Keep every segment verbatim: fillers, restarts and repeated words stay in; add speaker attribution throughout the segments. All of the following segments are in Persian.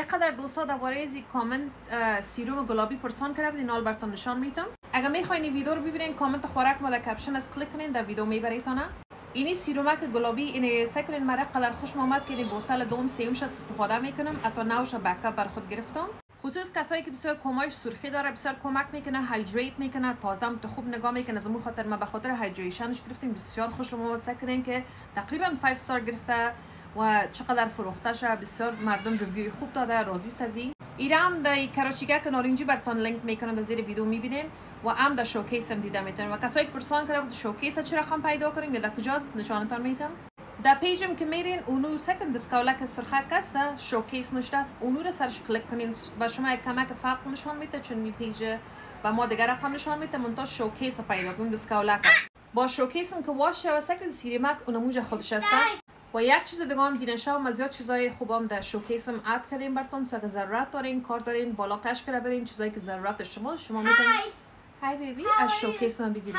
Speaker 1: اقدر دوستا درباره از کامنت سیروم گلابی پرسان کرده بودین، حال براتون نشان میدم. اگر میخواین این ویدیو رو ببینین کامنت خوراک ما در کپشن از کلیک کنین، در ویدیو میبریتونه. اینی سیرومک گلابی اینه سعی کنین مرا قدر خوش اومد که این بوتل دوم سیومش استفاده میکنم، حتی نوش بکاپ بر خود گرفتم. خصوص کسایی که بسیار کمایش سرخی داره، بسیار کمک میکنه، هایدریت میکنه، تازه هم خوب نگاه میکنه. از اون خاطر ما به خاطر هایدریشنش گرفتیم، بسیار خوش اومد. سعی کنین که تقریبا پنج استار گرفته و چقدر فروخته شده، بسیار مردم ریویو خوب داده، راضی است از این. ایرام در کراچیگه که نارنجی براتون لینک میکنم، در زیر ویدیو میبینین و هم در شوکیس هم دیده میتونین. و کسایی که پرسان کرده بود شوکیس چه رقم پیدا کنیم یا در کجاست، نشانتان میدم. در پیجم که میرین اونو سکند دسکاولک سرخک است، شوکیس نشته است، اونو رو سرش کلیک کنین و شما یک کمک فرق نشان میده، چون می پیج و ما دیگر رقم نشان میده. منتها شوکیس پیدا کنیم دسکاولک با شوکیس هم که واش و سکند سیریمک اون موج خودش است. و یک چیز دیگه هم دیدن شما ما زیاد چیزای خوبم در شوکیس هم اد کردیم براتون. سو اگه ضرورت دارین، کار دارین، بالا کش کرده برین، چیزایی که ضرورت شما شما میتونین های بیبی از شوکیس هم بگیرید.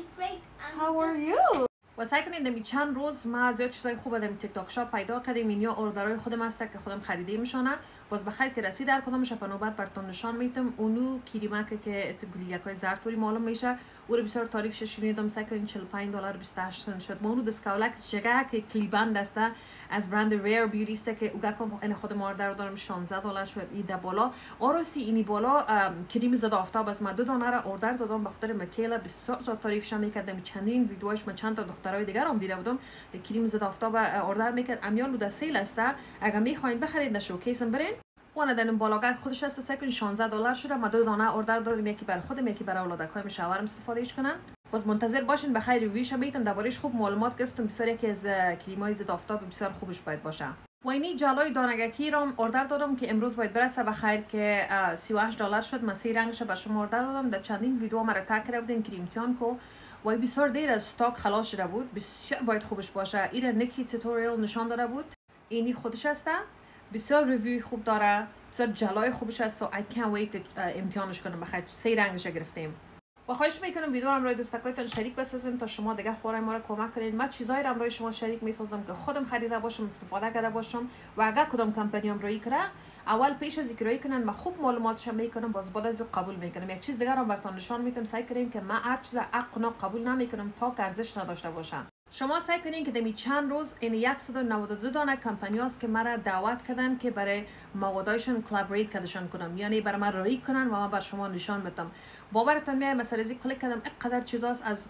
Speaker 1: How are you? و سعی کنید دمی چند روز ما زیاد چیزای خوب دمی تیک تاک شاپ پیدا کردیم. اینیا اوردرای خودم هست که خودم خریده میشونه. باز بخیر که رسید در کدامش په نوبت براتون نشان میدم. اونو کریمک که تبگلی یکای زرد توری معلوم میشه، او رو بسیار تعریفش شنیدم. سعی کنین چهل و پنج دلار بیست و هشت سنت شد. ما اونو دسکاولک جگه که کلیبند است از برند ریر بیوتی است که اوگه کم این خودم اوردر دارم شانزده دلار شد. ایده بالا آراستی اینی بالا کریم ضد آفتاب از ما دو دانه را اوردر دادم به خاطر مکیلا، بسیار زیاد تعریفش میکردم. چندین ویدیوش من چند تا دخترای دیگر هم دیده بودم کریم ضد آفتاب اوردر میکرد. امیال دو سیل است، اگه میخواین بخرید در شوکیس برین. و نداریم بالاگاه خودش است، سکن شانزده دلار شده. ما دو دانه اوردر دادیم، یکی برای خودم یکی برای اولادکایم شوهرم استفادهش کنن. باز منتظر باشین بخیر ریویوش میتونم دربارش خوب معلومات گرفتم. بسیار یکی از کریمای ضد آفتاب بسیار خوبش باید باشه. و اینی جلای دانگکی رو اوردر دادم که امروز باید برسه بخیر که سی و هشت دلار شد. من سی رنگش به شما اوردر دادم. در چندین ویدیو مرا تگ کرده بودین کریم تیان کو و بسیار دیر از استاک خلاص شده بود. بسیار باید خوبش باشه. ایره نیکی توتوریال نشان داده بود. اینی خودش است، بسیار ریویو خوب داره، بسیار جلای خوبش است. و I can't wait امتحانش کنم. بخیر سه رنگش گرفتیم. و خواهش میکنم ویدیو رو برای دوستانتون شریک بسازین تا شما دیگه خورای ما رو کمک کنید. من چیزایی رو برای شما شریک میسازم که خودم خریده باشم، استفاده کرده باشم و اگر کدام کمپانی هم روی کنه اول پیش از اینکه روی کنن من خوب معلوماتش میکنم، باز بعد از قبول میکنم. یک چیز دیگه رو براتون نشان میدم. سعی کنین که من هر چیز عقل قبول نمیکنم تا ارزش نداشته باشه. شما سعی کنین که دمی چند روز این صد و نود و دو دانه کمپانی هست که مرا دعوت کردن که برای موادایشون کلابریت کردشون کنم، یعنی برای من رایی کنن و من بر شما نشان بدم. باورتون میاد مثلا از کلیک کردم اینقدر چیزاست، از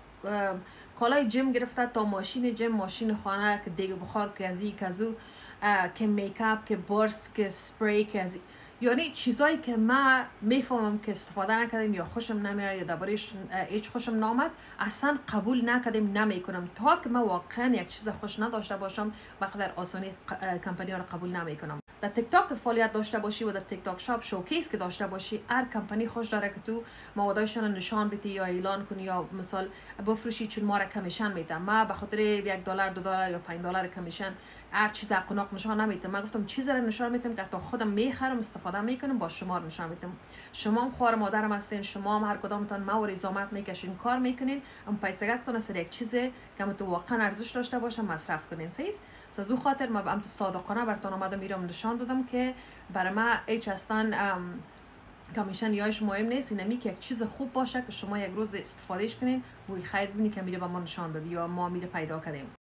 Speaker 1: کالای جیم گرفته تا ماشین جیم، ماشین خانه که دیگه بخار که ازی کزو که میکاپ که برس که سپری که ازی، یعنی چیزایی که من میفهمم که استفاده نکردم یا خوشم نمیاد یا دربارش هیچ خوشم نامد اصلا قبول نکردم نمیکنم. تا که من واقعا یک چیز خوش نداشته باشم بقدر آسانی کمپانی ها رو قبول نمیکنم. در تیک تاک فعالیت داشته باشی و در تیک تاک شاپ شوکیس که داشته باشی، هر کمپانی خوش داره که تو موادایشون رو نشان بدی یا اعلان کنی یا مثال بفروشی، چون ما را کمیشن میدم. ما به خاطر یک دلار دو دلار یا پنج دلار کمیشن هر چیز قناق نشان نمیدم. من گفتم چیزی رو نشان میدم که تا خودم میخرم استفاده میکنم، با شما رو نشان میدم. شما هم خوار مادرم هستین، شما هم هر کدامتون ما و زحمت میکشین کار میکنین، ام پیسگاکتون سر یک چیزی که تو واقعا ارزش داشته باشه مصرف کنین. سیز سازو خاطر ما ام تو صادقانه براتون اومدم میرم نشان دادم که برای ما هیچ اصلا کمیشن یاش مهم نیست. اینمی که یک چیز خوب باشه که شما یک روز استفادهش کنین، بوی خیر ببینی که میره به ما نشان دادی یا ما میره پیدا کردیم.